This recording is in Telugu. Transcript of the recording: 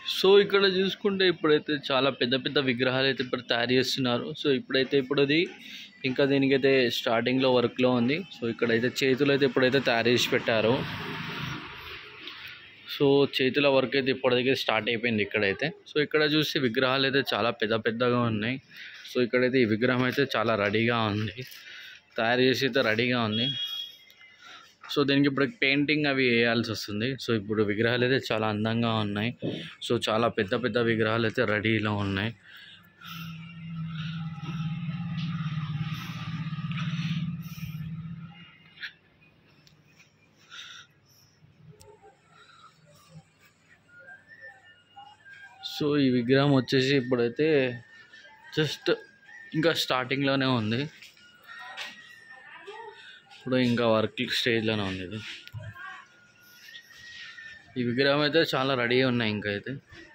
సో ఇక్కడ చూసుకుంటే ఇప్పుడైతే చాలా పెద్ద పెద్ద విగ్రహాలు అయితే ఇప్పుడు తయారు చేస్తున్నారు. సో ఇప్పుడు అది ఇంకా దీనికైతే స్టార్టింగ్లో వర్క్లో ఉంది. సో ఇక్కడైతే చేతులు అయితే ఇప్పుడైతే తయారు చేసి పెట్టారు. సో చేతుల వర్క్ అయితే ఇప్పటికే స్టార్ట్ అయిపోయింది ఇక్కడైతే. సో ఇక్కడ చూస్తే విగ్రహాలు అయితే చాలా పెద్ద పెద్దగా ఉన్నాయి. సో ఇక్కడైతే ఈ విగ్రహం అయితే చాలా రెడీగా ఉంది, తయారు చేసి అయితే రెడీగా ఉంది. సో దీనికి ఇప్పుడు పెయింటింగ్ అవి వేయాల్సి వస్తుంది. సో ఇప్పుడు విగ్రహాలు అయితే చాలా అందంగా ఉన్నాయి. సో చాలా పెద్ద పెద్ద విగ్రహాలు అయితే రెడీలో ఉన్నాయి. సో ఈ విగ్రహం వచ్చేసి ఇప్పుడైతే జస్ట్ ఇంకా స్టార్టింగ్లోనే ఉంది. ఇప్పుడు ఇంకా వర్క్ స్టేజ్లోనే ఉంది. ఇది ఈ విగ్రహం అయితే చాలా రెడీ ఉన్నాయి ఇంకా అయితే.